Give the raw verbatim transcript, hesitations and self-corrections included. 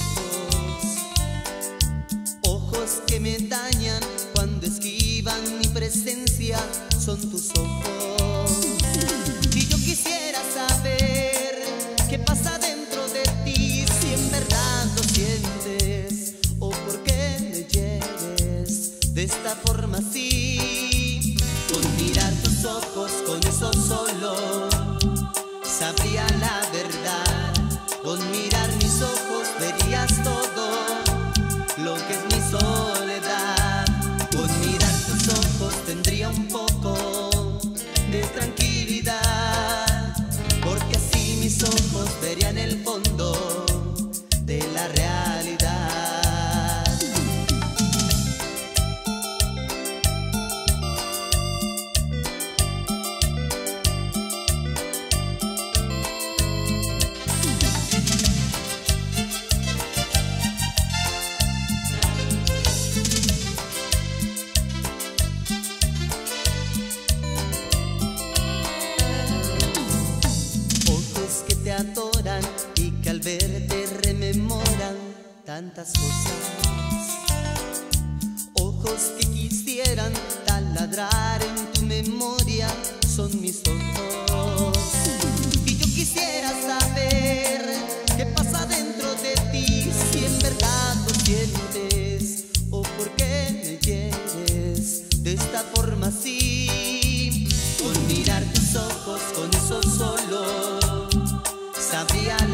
Ojos que me dañan cuando esquivan mi presencia, son tus ojos. Y yo quisiera saber qué pasa dentro de ti, si en verdad lo sientes o por qué me hieres de esta forma así. Con mirar tus ojos, con eso solo sabría la verdad. Con mirar mis ojos verías todo lo que es mi soledad. Con mirar tus ojos tendría un poco de tranquilidad, porque así mis ojos verían el fondo de la realidad. Que te adoran y que al verte rememoran tantas cosas. Ojos que quisieran taladrar en tu memoria, son mis ojos. Y yo quisiera saber qué pasa dentro de ti, si en verdad lo sientes o por qué me hieres de esta forma así. Con mirar tus ojos, con eso solo sabría